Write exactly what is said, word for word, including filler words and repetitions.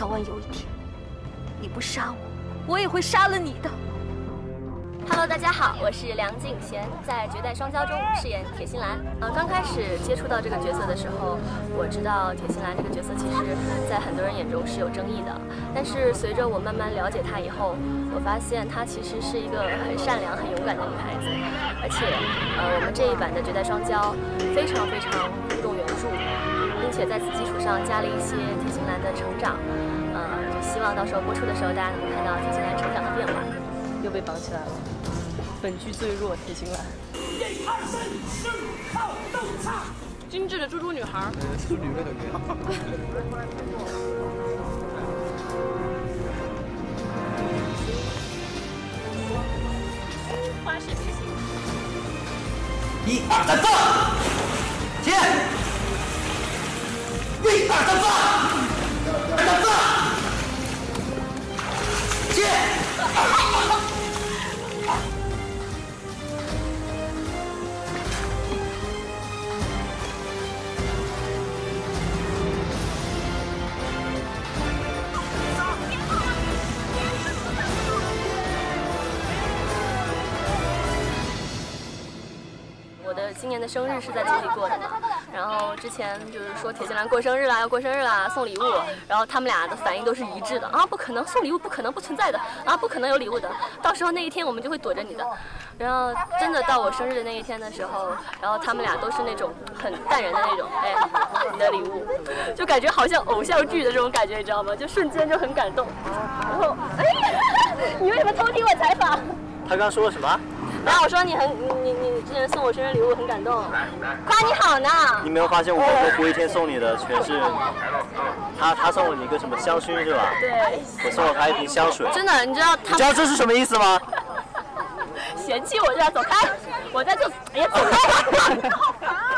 早晚有一天，你不杀我，我也会杀了你的。Hello， 大家好，我是梁静娴，在《绝代双骄》中饰演铁心兰。呃，刚开始接触到这个角色的时候，我知道铁心兰这个角色其实在很多人眼中是有争议的。但是随着我慢慢了解她以后，我发现她其实是一个很善良、很勇敢的女孩子。而且，呃，我们这一版的《绝代双骄》非常非常注重原著，并且在此基础上加了一些铁心兰的成长。呃，就希望到时候播出的时候，大家能够看到铁心兰成长的变化。 又被绑起来了。本剧最弱铁心兰。一二三四靠动唱。精致的猪猪女孩。猪女的女孩。花式明星。 一二三四，起！一二三四，二三四，起！ 今年的生日是在集体过的嘛，然后之前就是说铁心兰过生日啦，要过生日啦，送礼物，然后他们俩的反应都是一致的啊，不可能送礼物，不可能不存在的啊，不可能有礼物的，到时候那一天我们就会躲着你的。然后真的到我生日的那一天的时候，然后他们俩都是那种很淡然的那种，哎，你的礼物，就感觉好像偶像剧的这种感觉，你知道吗？就瞬间就很感动。然后，哎，你为什么偷听我采访？ 他刚说了什么？ 然后我说你很你你你之前送我生日礼物很感动，夸你好呢。 你没有发现我和胡一天送你的全是他他送了你一个什么香薰是吧？ 对。 我送了他一瓶香水。 真的，你知道他？ 你知道这是什么意思吗？ 嫌弃我就要走开，我在这，哎呀，走开！